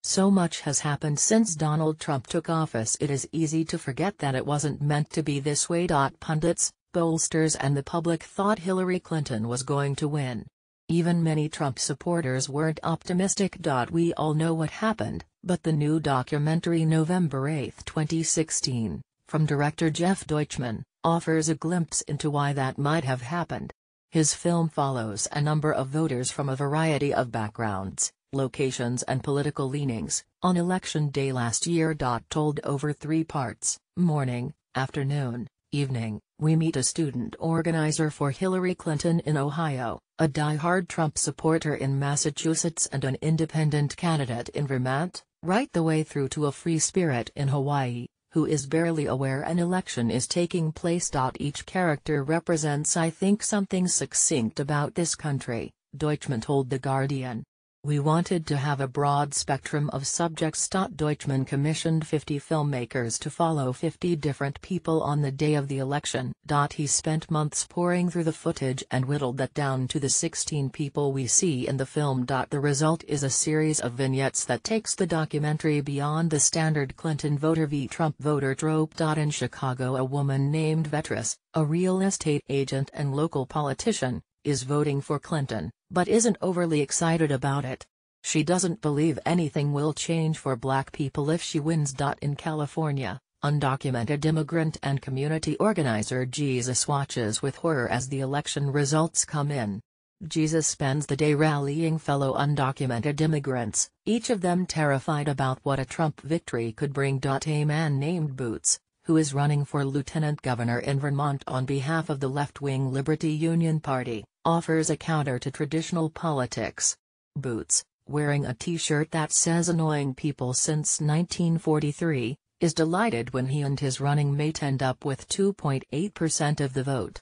So much has happened since Donald Trump took office, it is easy to forget that it wasn't meant to be this way. Pundits, pollsters and the public thought Hillary Clinton was going to win. Even many Trump supporters weren't optimistic. We all know what happened, but the new documentary November 8, 2016, from director Jeff Deutschman, offers a glimpse into why that might have happened. His film follows a number of voters from a variety of backgrounds, locations and political leanings, on election day last year. Told over 3 parts, morning, afternoon, evening, we meet a student organizer for Hillary Clinton in Ohio, a die-hard Trump supporter in Massachusetts and an independent candidate in Vermont, right the way through to a free spirit in Hawaii, who is barely aware an election is taking place. Each character represents, I think, something succinct about this country, Deutschman told The Guardian. We wanted to have a broad spectrum of subjects. Deutschman commissioned 50 filmmakers to follow 50 different people on the day of the election. He spent months poring through the footage and whittled that down to the 16 people we see in the film. The result is a series of vignettes that takes the documentary beyond the standard Clinton voter v. Trump voter trope. In Chicago, a woman named Vetris, a real estate agent and local politician, is voting for Clinton, but isn't overly excited about it. She doesn't believe anything will change for black people if she wins. In California, undocumented immigrant and community organizer Jesus watches with horror as the election results come in. Jesus spends the day rallying fellow undocumented immigrants, each of them terrified about what a Trump victory could bring. A man named Boots, who is running for lieutenant governor in Vermont on behalf of the left-wing Liberty Union Party, offers a counter to traditional politics. Boots, wearing a t-shirt that says "Annoying People Since 1943, is delighted when he and his running mate end up with 2.8% of the vote.